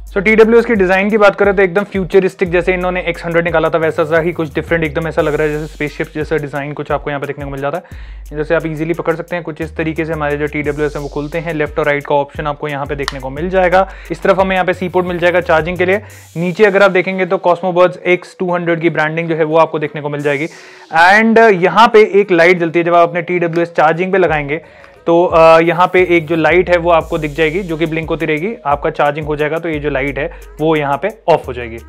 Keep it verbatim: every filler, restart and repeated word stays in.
सो T W S की design की बात करें तो एकदम फ्यूचरिस्टिक, जैसे इन्होंने एक्स हंड्रेड निकाला था वैसा सा ही कुछ डिफरेंट एकदम ऐसा लग रहा है, जैसे स्पेसशिप जैसा डिजाइन कुछ आपको यहाँ पे देखने को मिल जाता है। जैसे आप इजीली पकड़ सकते हैं, कुछ इस तरीके से हमारे जो टी डब्ल्यू एस है वो खुलते हैं। लेफ्ट और राइट का ऑप्शन आपको यहाँ पे देखने को मिल जाएगा। इस तरफ हमें यहाँ पे सी पोर्ट मिल जाएगा चार्जिंग के लिए। नीचे अगर आप देखेंगे तो Cosmo buds X two hundred की ब्रांडिंग जो है वो आपको देखने को मिल जाएगी। एंड यहाँ पे एक लाइट जलती है, जब आप अपने टी डब्ल्यू एस चार्जिंग पे लगाएंगे तो यहाँ पे एक जो लाइट है वो आपको दिख जाएगी, जो कि ब्लिंक होती रहेगी। आपका चार्जिंग हो जाएगा तो ये जो लाइट है वो यहाँ पे ऑफ हो जाएगी।